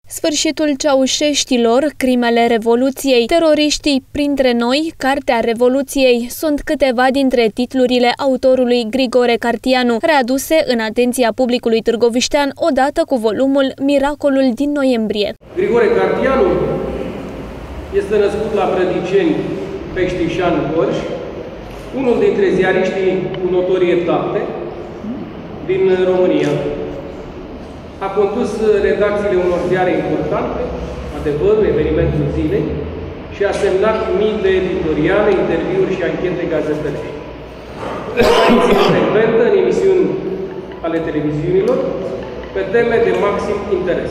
Sfârșitul ceaușeștilor, crimele Revoluției, teroriștii printre noi, Cartea Revoluției, sunt câteva dintre titlurile autorului Grigore Cartianu, readuse în atenția publicului târgoviștean odată cu volumul Miracolul din noiembrie. Grigore Cartianu este născut la Brădiceni, Peștișan, Gorj, unul dintre ziariștii cu notorietate din România. A condus redacțiile unor ziare importante, Adevărul, Evenimentul Zilei, și a semnat mii de editoriale, interviuri și anchete gazetărești. Apariție frecventă în emisiuni ale televiziunilor pe teme de maxim interes.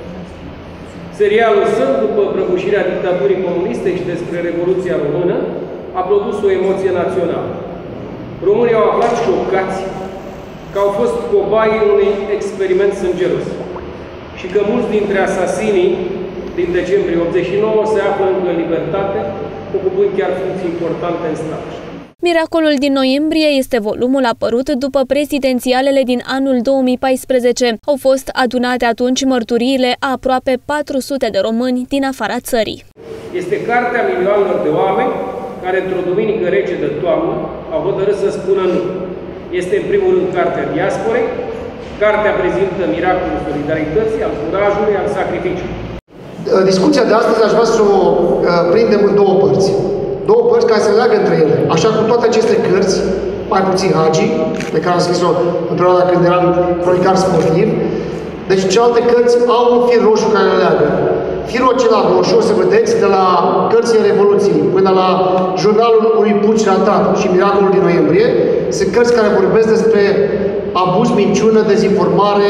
Serialul său, după prăbușirea dictaturii comuniste și despre Revoluția Română, a produs o emoție națională. Românii au aflat șocați că au fost cobaii unui experiment sângeros și că mulți dintre asasinii din decembrie 89 se află încă în libertate, ocupând chiar funcții importante în stat. Miracolul din noiembrie este volumul apărut după prezidențialele din anul 2014. Au fost adunate atunci mărturiile a aproape 400 de români din afara țării. Este cartea milioanelor de oameni care, într-o duminică rece de toamnă, au hotărât să spună nu. Este, în primul rând, cartea diasporei. Cartea prezintă miracolul solidarității, al curajului, al sacrificiului. Discuția de astăzi aș vrea să o prindem în două părți. Două părți care se leagă între ele. Așa cum toate aceste cărți, mai puțin Hagi, pe care am scris-o în perioada când eram cronicar sportiv, deci celelalte cărți au un fir roșu care le leagă. Firul acela roșu, o să vedeți, de la cărțile Revoluției până la jurnalul unui puci ratat și Miracolul din noiembrie, sunt cărți care vorbesc despre abuz, minciună, dezinformare,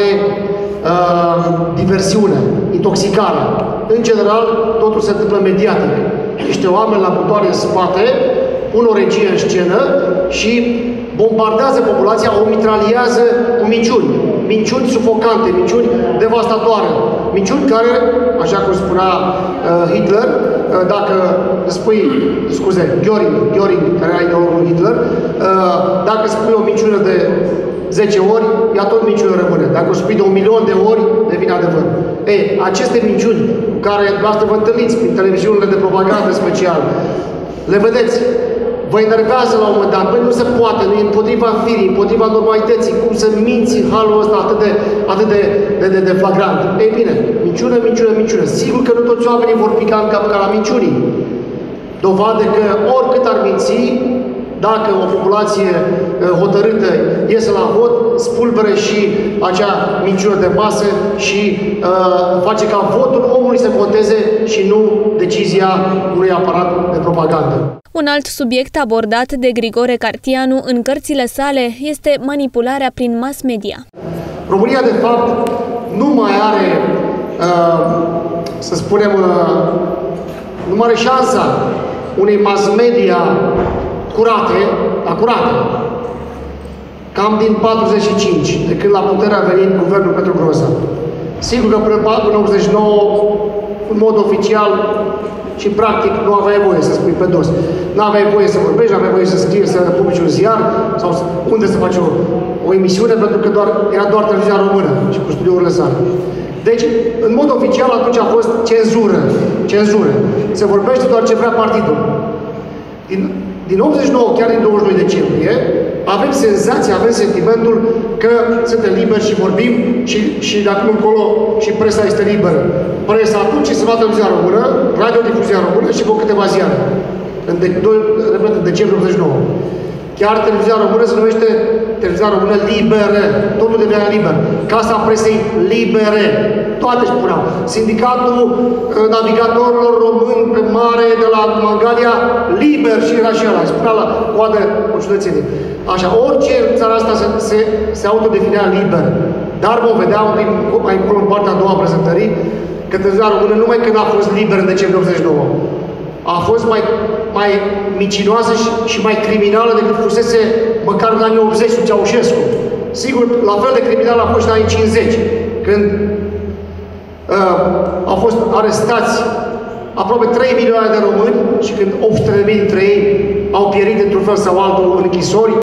diversiune, intoxicare. În general, totul se întâmplă mediatic. Niște oameni la butoare în spate pun o regie în scenă și bombardează populația, o mitraliază cu minciuni. Minciuni sufocante, minciuni devastatoare. Minciuni care, așa cum spunea Hitler, dacă spui, Göring, care era ideologul Hitler, dacă spui o minciună de 10 ori, ea tot minciună rămâne. Dacă o spui de 1.000.000 de ori, devine adevăr. Ei, aceste minciuni cu care dumneavoastră vă întâlniți prin televiziunile de propagandă special, le vedeți, vă enervează la un moment dat. Băi, nu se poate, nu e împotriva firii, împotriva normalității, cum să minți în halul ăsta atât de flagrant. Ei bine, minciună, minciună, minciună. Sigur că nu toți oamenii vor pica în capcana minciunii. Dovadă că oricât ar minți, dacă o populație hotărâtă iese la vot, spulbere și acea minciună de masă și face ca votul omului să conteze și nu decizia unui aparat de propagandă. Un alt subiect abordat de Grigore Cartianu în cărțile sale este manipularea prin mass media. România, de fapt, nu mai are, să spunem, nu mai are șansa unei mass media curate, cam din 45, de când la putere a venit guvernul Petru Groza. Sigur că până în 89, în mod oficial și practic, nu aveai voie să spui pe dos. Nu aveai voie să vorbești, nu aveai voie să scrii, să publici un ziar, sau unde să faci o emisiune, pentru că era doar televizia română și cu studiourile sale. Deci, în mod oficial, atunci a fost cenzură. Se vorbește doar ce vrea partidul. Din 89, chiar din 22 decembrie, avem senzația, avem sentimentul că suntem liberi și vorbim și de acum încolo și presa este liberă. Presa atunci se va televizia română, radiodifuzia română și vreo câteva ziare. În decembrie 89. Chiar televizia română se numește televizia română liberă. Totul devenea liber. Casa presei libere. Toate își puneau. Sindicatul navigatorilor români pe mare de la Mangalia, liber, și era și ăla. Îi spunea la coadă o ciudățenie. Așa, orice în țara asta se autodefinea liber. Dar vom vedea mai încolo în partea a doua a prezentării că televizia română numai când a fost liber în decembrie 89. A fost mai micinoasă și mai criminală decât fusese măcar în anii 80 sub Ceaușescu. Sigur, la fel de criminal a fost și în anii 50, când au fost arestați aproape 3 milioane de români și când 800.000 dintre ei au pierit într-un fel sau altul în închisori.